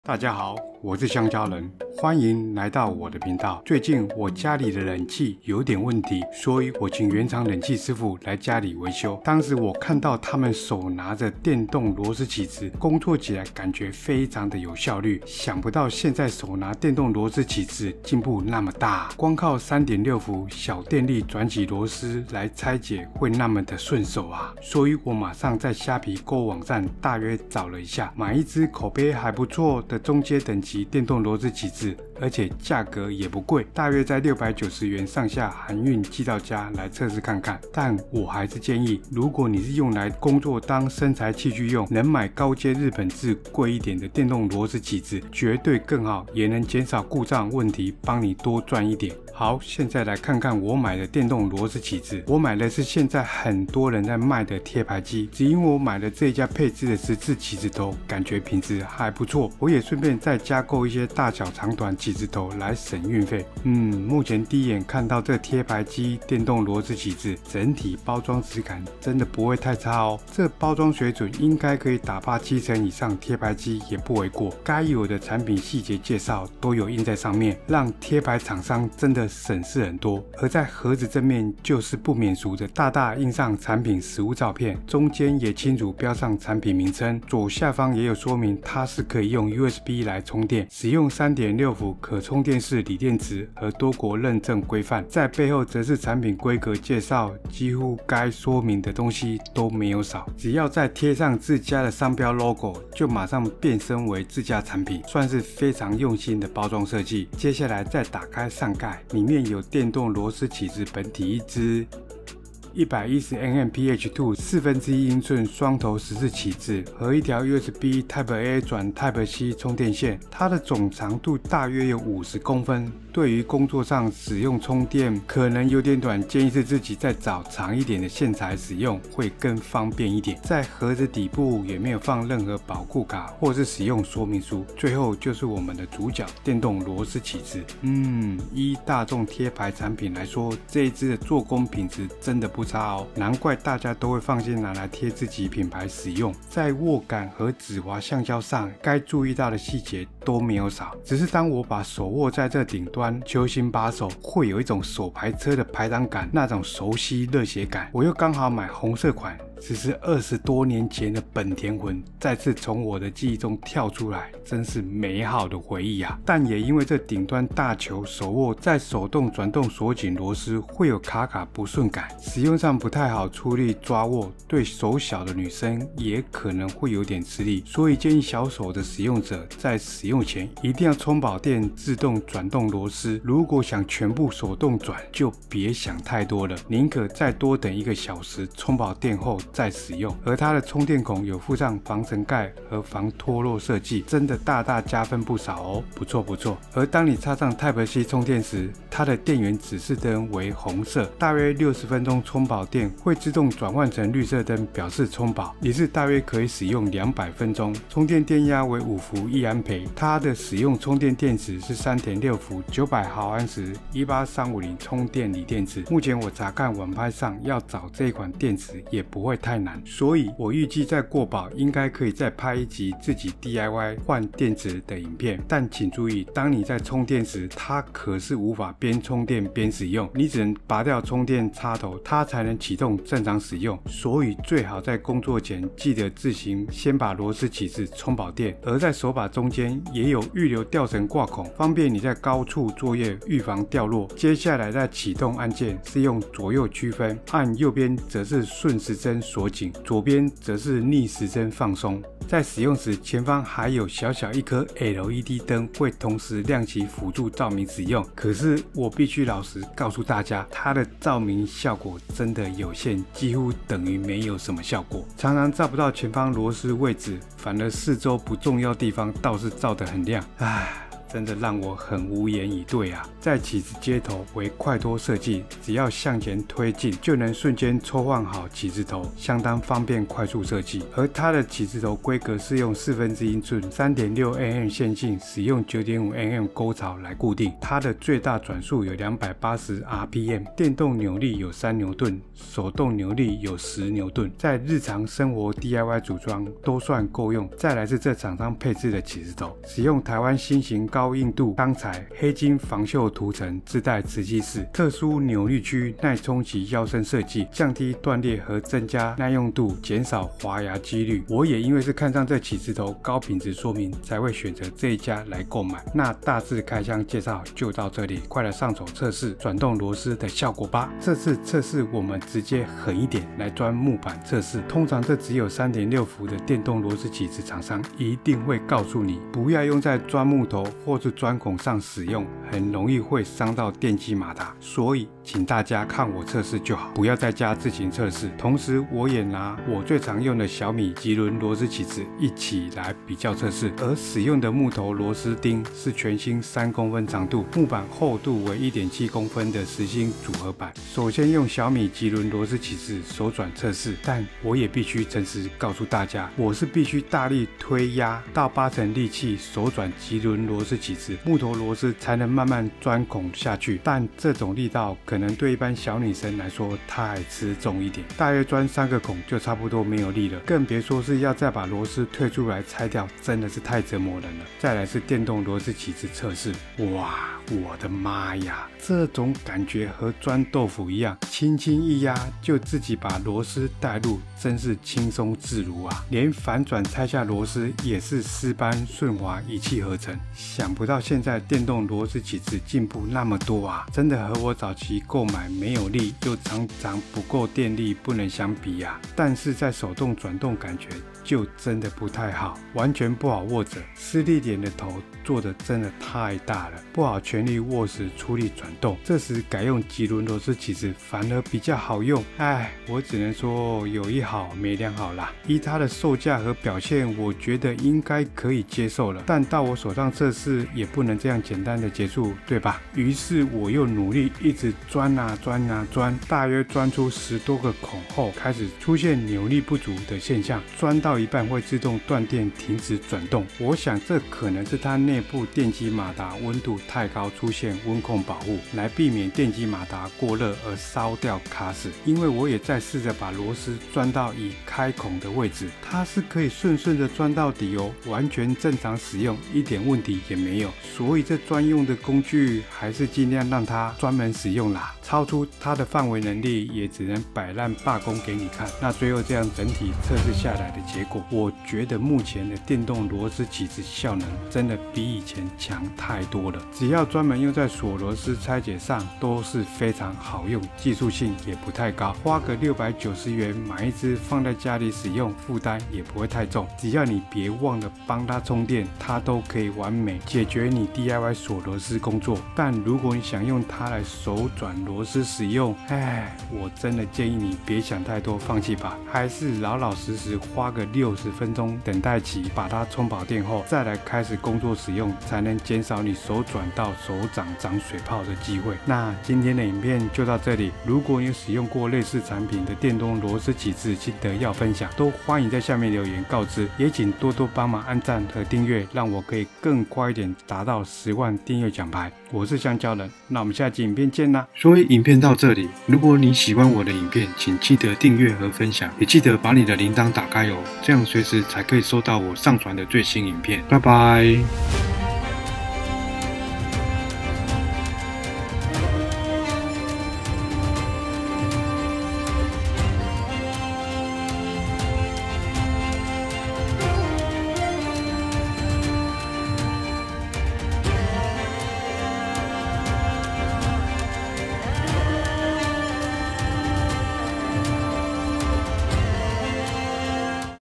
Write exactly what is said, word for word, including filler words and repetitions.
大家好，我是香蕉人，欢迎来到我的频道。最近我家里的冷气有点问题，所以我请原厂冷气师傅来家里维修。当时我看到他们手拿着电动螺丝起子，工作起来感觉非常的有效率。想不到现在手拿电动螺丝起子进步那么大，光靠 三点六 伏小电力转起螺丝来拆解会那么的顺手啊！所以我马上在虾皮购物网站大约找了一下，买一支口碑还不错的中阶等级电动螺丝起子，而且价格也不贵，大约在六百九十元上下，含运寄到家来测试看看。但我还是建议，如果你是用来工作当生财器具用，能买高阶日本制贵一点的电动螺丝起子绝对更好，也能减少故障问题，帮你多赚一点。好，现在来看看我买的电动螺丝起子。我买的是现在很多人在卖的贴牌机，只因我买了这一家配置的十字起子头，感觉品质还不错。我也顺便再加购一些大小长短起子头来省运费。嗯，目前第一眼看到这贴牌机电动螺丝起子，整体包装质感真的不会太差哦。这包装水准应该可以打趴七成以上贴牌机也不为过。该有的产品细节介绍都有印在上面，让贴牌厂商真的省事很多。而在盒子正面就是不免俗的大大印上产品实物照片，中间也清楚标上产品名称，左下方也有说明它是可以用 U S B 来充电，使用 三点六 伏可充电式锂电池和多国认证规范。在背后则是产品规格介绍，几乎该说明的东西都没有少。只要再贴上自家的商标 logo， 就马上变身为自家产品，算是非常用心的包装设计。接下来再打开上盖，里面有电动螺丝起子本体一支，一百一十 N M P H 二 四分之一英寸双头十字起子和一条 U S B Type A 转 Type C 充电线，它的总长度大约有五十公分。对于工作上使用充电可能有点短，建议是自己再找长一点的线材使用，会更方便一点。在盒子底部也没有放任何保护卡或是使用说明书。最后就是我们的主角电动螺丝起子。嗯，依大众贴牌产品来说，这一支的做工品质真的不差哦，难怪大家都会放心拿来贴自己品牌使用。在握感和指滑橡胶上，该注意到的细节都没有少。只是当我把手握在这顶端，球形把手会有一种手排车的排档感，那种熟悉热血感。我又刚好买红色款，只是二十多年前的本田魂再次从我的记忆中跳出来，真是美好的回忆啊！但也因为这顶端大球手握，在手动转动锁紧螺丝会有卡卡不顺感，使用上不太好出力抓握，对手小的女生也可能会有点吃力，所以建议小手的使用者在使用前一定要充饱电自动转动螺丝。如果想全部手动转，就别想太多了，宁可再多等一个小时充饱电后再使用。而它的充电孔有附上防尘盖和防脱落设计，真的大大加分不少哦，不错不错。而当你插上 Type C 充电时，它的电源指示灯为红色，大约六十分钟充饱电会自动转换成绿色灯，表示充饱，也是大约可以使用两百分钟。充电电压为五伏一安培，它的使用充电电池是 三点六 伏九百毫安时一八三五零充电锂电池。目前我查看网拍上要找这一款电池也不会太难，所以我预计在过保应该可以再拍一集自己 D I Y 换电池的影片。但请注意，当你在充电时，它可是无法边充电边使用，你只能拔掉充电插头，它才能启动正常使用。所以最好在工作前记得自行先把螺丝起子充饱电。而在手把中间也有预留吊绳挂孔，方便你在高处作业预防掉落。接下来在启动按键是用左右区分，按右边则是顺时针锁紧，左边则是逆时针放松。在使用时，前方还有小小一颗 L E D 灯会同时亮起辅助照明使用。可是我必须老实告诉大家，它的照明效果真的有限，几乎等于没有什么效果，常常照不到前方螺丝位置，反而四周不重要地方倒是照得很亮。唉， 真的让我很无言以对啊。在起子接头为快拖设计，只要向前推进就能瞬间抽换好起子头，相当方便快速设计。而它的起子头规格是用四分之英寸 三点六 A M 线性，使用 九点五 A M 沟槽来固定。它的最大转速有 两百八十 R P M， 电动扭力有三牛顿，手动扭力有十牛顿，在日常生活 D I Y 组装都算够用。再来是这厂商配置的起子头，使用台湾新型高硬度钢材黑金防锈涂层，自带磁吸式，特殊扭力区耐冲击腰身设计，降低断裂和增加耐用度，减少滑牙几率。我也因为是看上这起子头高品质说明，才会选择这一家来购买。那大致开箱介绍就到这里，快来上手测试转动螺丝的效果吧。这次测试我们直接狠一点来钻木板测试。通常这只有 三点六伏的电动螺丝起子厂商一定会告诉你，不要用在钻木头或是钻孔上使用，很容易会伤到电机马达。所以请大家看我测试就好，不要在家自行测试。同时我也拿我最常用的小米棘轮螺丝起子一起来比较测试。而使用的木头螺丝钉是全新三公分长度，木板厚度为 一点七公分的实心组合板。首先用小米棘轮螺丝起子手转测试，但我也必须诚实告诉大家，我是必须大力推压到八成力气手转棘轮螺丝起子，木头螺丝才能慢慢钻孔下去。但这种力道可能对一般小女生来说太吃重一点，大约钻三个孔就差不多没有力了，更别说是要再把螺丝退出来拆掉，真的是太折磨人了。再来是电动螺丝起子测试，哇，我的妈呀，这种感觉和钻豆腐一样，轻轻一压就自己把螺丝带入，真是轻松自如啊！连反转拆下螺丝也是丝般顺滑，一气呵成。想不到现在电动螺丝起子进步那么多啊，真的和我早期购买没有力又常常不够电力不能相比啊。但是在手动转动感觉就真的不太好，完全不好握着，施力点的头做的真的太大了，不好全力握实出力转动。这时改用棘轮螺丝起子反而比较好用。唉，我只能说有一好没两好啦。依它的售价和表现，我觉得应该可以接受了。但到我手上测试也不能这样简单的结束，对吧？于是我又努力一直钻啊钻啊钻，大约钻出十多个孔后，开始出现扭力不足的现象，钻到一半会自动断电停止转动。我想这可能是它内部电机马达温度太高，出现温控保护，来避免电机马达过热而烧掉卡死。因为我也在试着把螺丝钻到已开孔的位置，它是可以顺顺的钻到底哦，完全正常使用，一点问题也没有。所以这专用的工具还是尽量让它专门使用啦，超出它的范围能力也只能摆烂罢工给你看。那最后这样整体测试下来的结果，我觉得目前的电动螺丝起子效能真的比以前强太多了。只要专门用在锁螺丝拆解上都是非常好用，技术性也不太高，花个六百九十元买一支放在家里使用，负担也不会太重。只要你别忘了帮它充电，它都可以完美解决你 D I Y 锁螺丝工作。但如果你想用它来手转螺丝使用，唉，我真的建议你别想太多，放弃吧，还是老老实实花个六十分钟等待期，把它充饱电后再来开始工作使用，才能减少你手转到手掌长水泡的机会。那今天的影片就到这里，如果你有使用过类似产品的电动螺丝起子心得要分享，都欢迎在下面留言告知，也请多多帮忙按赞和订阅，让我可以更快一点达到十万订阅奖牌。我是香蕉人，那我们下期影片见啦。所以影片到这里，如果你喜欢我的影片，请记得订阅和分享，也记得把你的铃铛打开哦，这样随时才可以收到我上传的最新影片。拜拜。